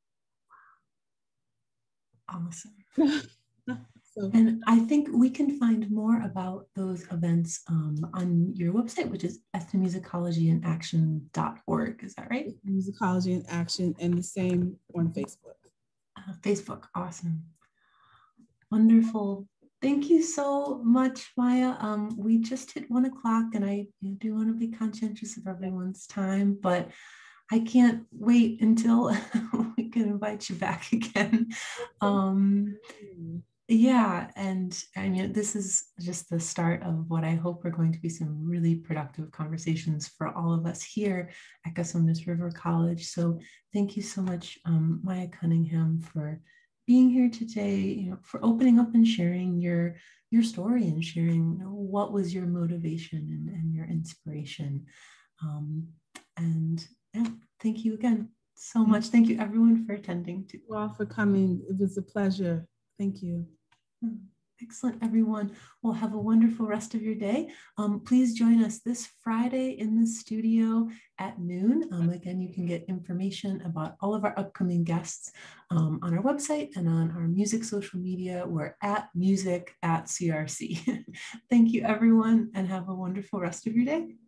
S1: Awesome.
S2: So,
S1: and I think we can find more about those events um, on your website, which is ethnomusicology in action dot org. Is that right?
S2: Musicology in Action, and the same on Facebook.
S1: Uh, Facebook, awesome. Wonderful. Thank you so much, Maya. Um, we just hit one o'clock, and I do want to be conscientious of everyone's time, but I can't wait until we can invite you back again. Um, Yeah, and I mean, this is just the start of what I hope are going to be some really productive conversations for all of us here at Cosumnes River College. So thank you so much, um, Maya Cunningham, for being here today, you know, for opening up and sharing your, your story and sharing, you know, what was your motivation and, and your inspiration. Um, and yeah, thank you again so much. Thank you everyone for attending too.
S2: Thank you all for coming. It was a pleasure. Thank you.
S1: Excellent, everyone. Well, have a wonderful rest of your day. Um, please join us this Friday in the studio at noon. Um, again, you can get information about all of our upcoming guests um, on our website and on our music social media. We're at music at C R C. Thank you, everyone, and have a wonderful rest of your day.